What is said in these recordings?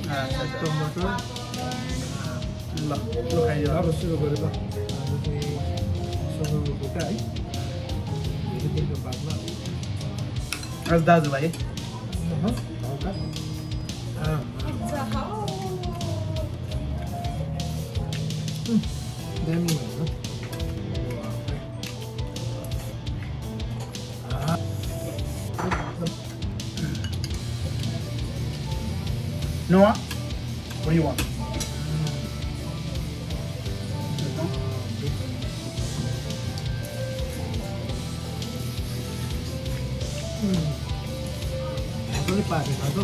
टमाटर ल खाइदियो अब सुरु गरेर हाम्रो चाहिँ सँगको खुट्टा है धेरै दिनको बादमा आज दाजुभाइ हल्का दामी भयो Noah, what do you want? पनि पाकेको छ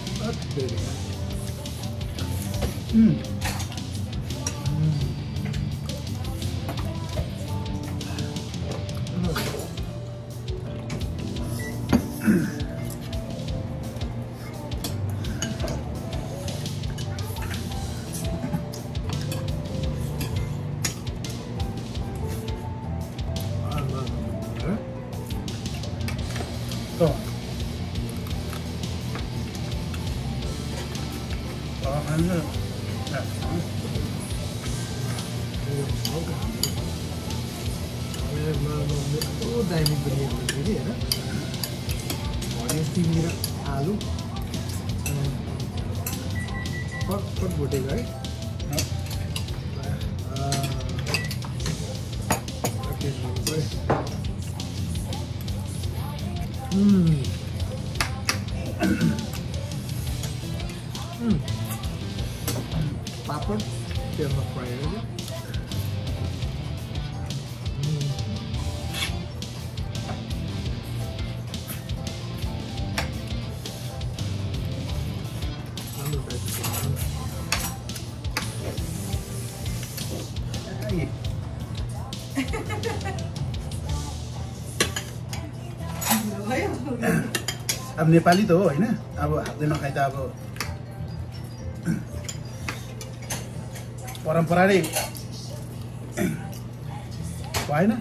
दामी बनिएको फेरि होइन हरियो सिमी र आलु पटपट भुटेको है पापड तेलमा फ्राई गरेर अब नेपाली त हो होइन अब हातले नखाइ त अब परम्परा नै भएन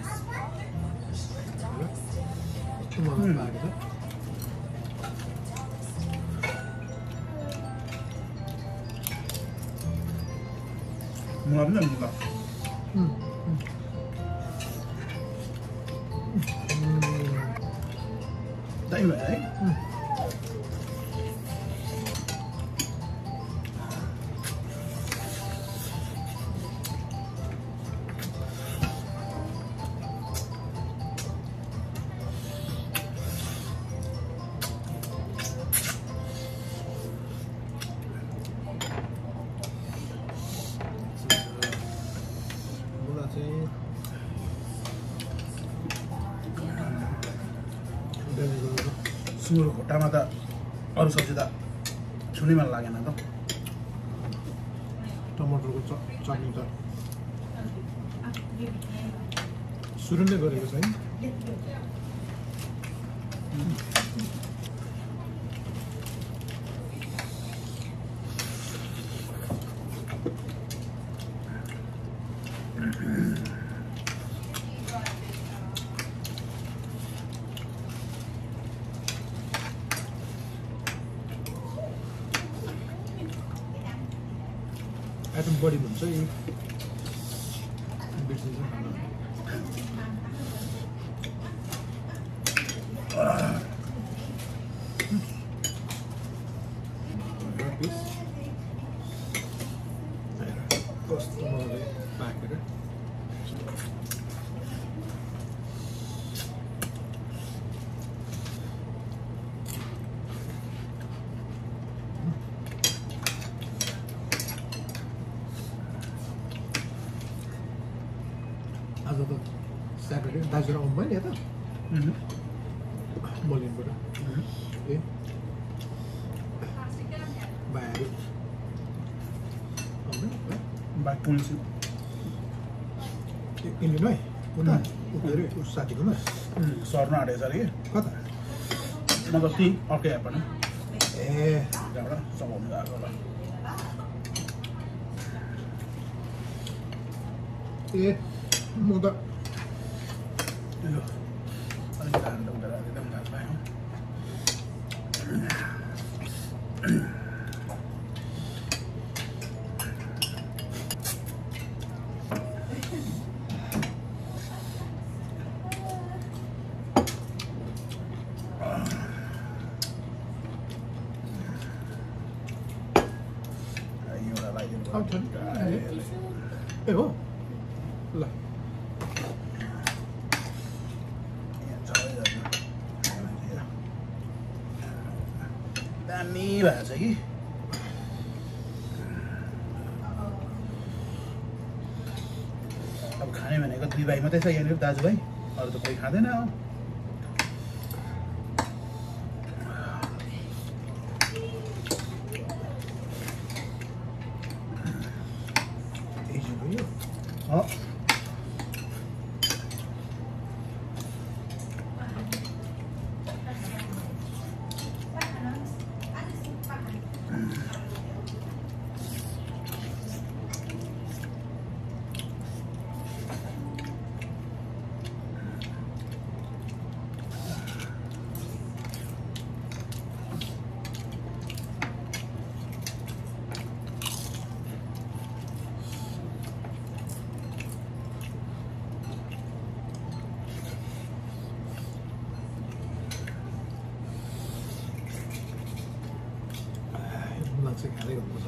दामी भयो है सुँगुरको खुट्टामा त अरू सब्जी त छुनै मन लागेन त टमाटरको चटनी त सुरु नै गरेको छ है आइटम बढी हुन्छ यी बिर्सिन्छ कस्तो मजाले पाकेर आज त स्याटरडे दाजु र आउनुभयो नि यता मलिनबाट ए भाइहरू बाइक पुलिस इन्डियन है उता के अरे उस साथीकोमा सर्न आँटेको छ अरे कि कता मतलब त्यही अर्कै एप पनि ए त्यहाँबाट चलाउनु गएको होला ए म त अलिक खानु उता एकदम थाहा पाएँ खाइदिनु अब छ नि ए हो ल दामी भएको छ कि अब खाने भनेको 2 भाइ मात्रै छ यहाँनिर दाजुभाइ अरू त कोही खाँदैन चाहिँ खाँदै गर्नुपर्छ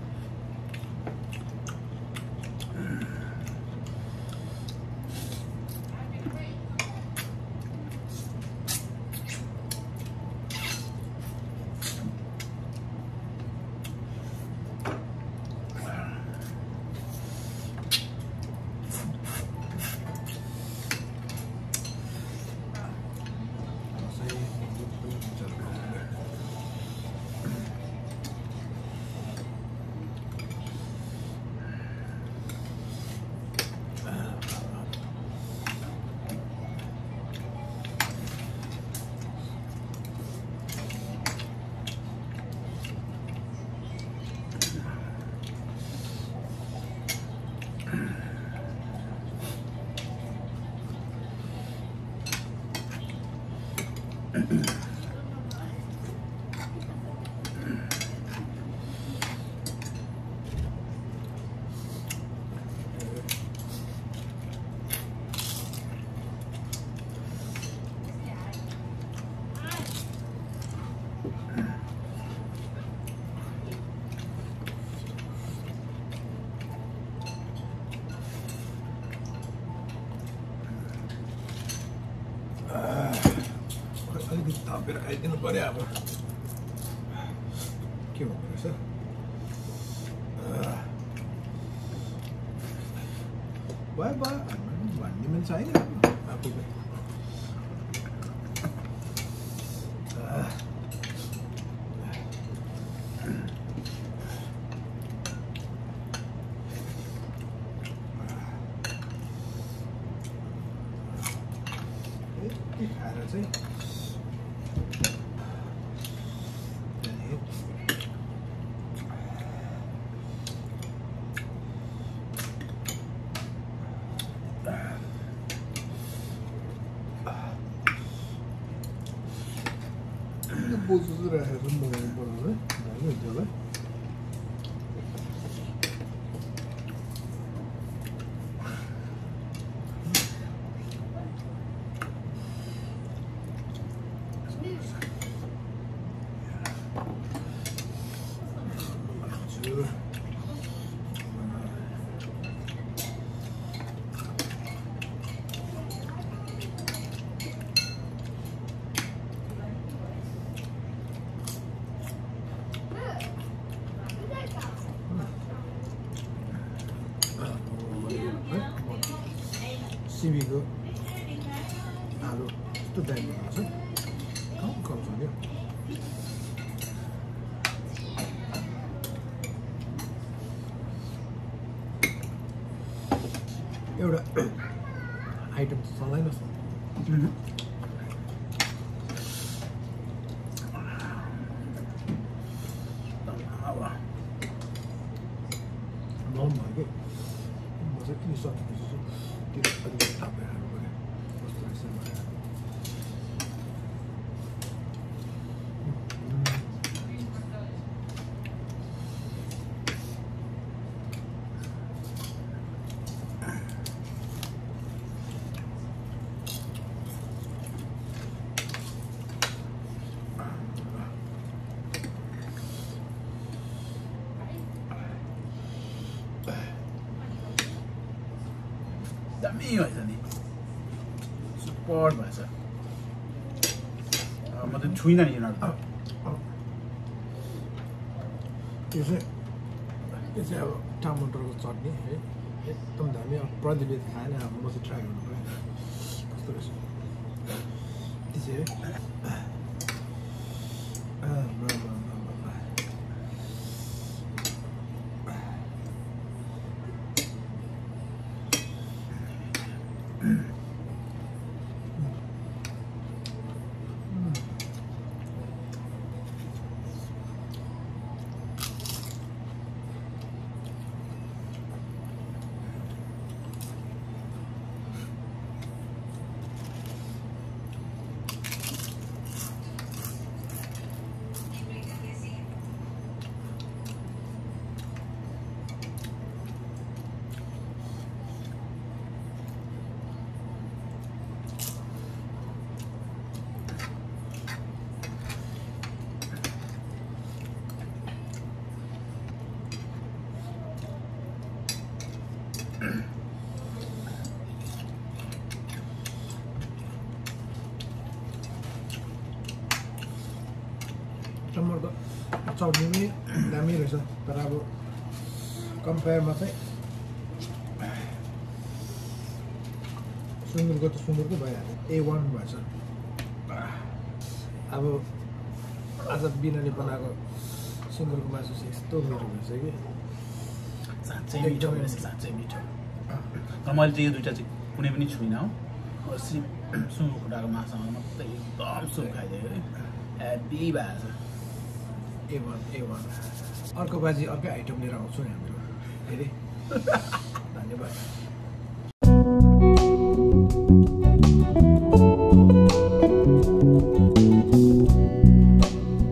अलिकति थपेर खाइदिनु पर्यो अब के भन्नु रहेछ भयो भयो भन्ने पनि छैन आफूलाई यति खाएर चाहिँ बोजू राखेर मगाउनु पर्यो है हुन्छ होला सिमीको आलु यस्तो दामी बनाउँछ कम छ नि एउटा आइटम चलाइनस् लाउनु भयो कि म चाहिँ किन सकिँदैछु त्यो अलिकति थापेर खानु पऱ्यो कस्तो रहेछ भनेर एकदमै भएछ नि सुपर भएछ म त छुइनँ नि यिनीहरू त यो चाहिँ अब टमाटरको चटनी है एकदम दामी अब प्रदीपले खाएन अब म चाहिँ ट्राई गर्नु पऱ्यो कस्तो रहेछ त्यो चाहिँ टमाटर चटनी पनि दामी रहेछ तर अब कम्पेयरमा चाहिँ सुँगुरको त सुँगुरको भइहाल्यो A1 भएछ अब आज बिनाले बनाएको सुँगुरको मासु चाहिँ यस्तो मिठो भएछ कि साँच्चै मिठो रहेछ साँच्चै मिठो तर मैले चाहिँ यो दुइटा चाहिँ कुनै पनि छुइनँ हो सुँगुर खुट्टाको मासुसँग मात्रै एकदम सुप खाइदियो है हेभी भएछ A1 अर्को बाजी अर्कै आइटम लिएर आउँछु नि हामीहरू फेरि धन्यवाद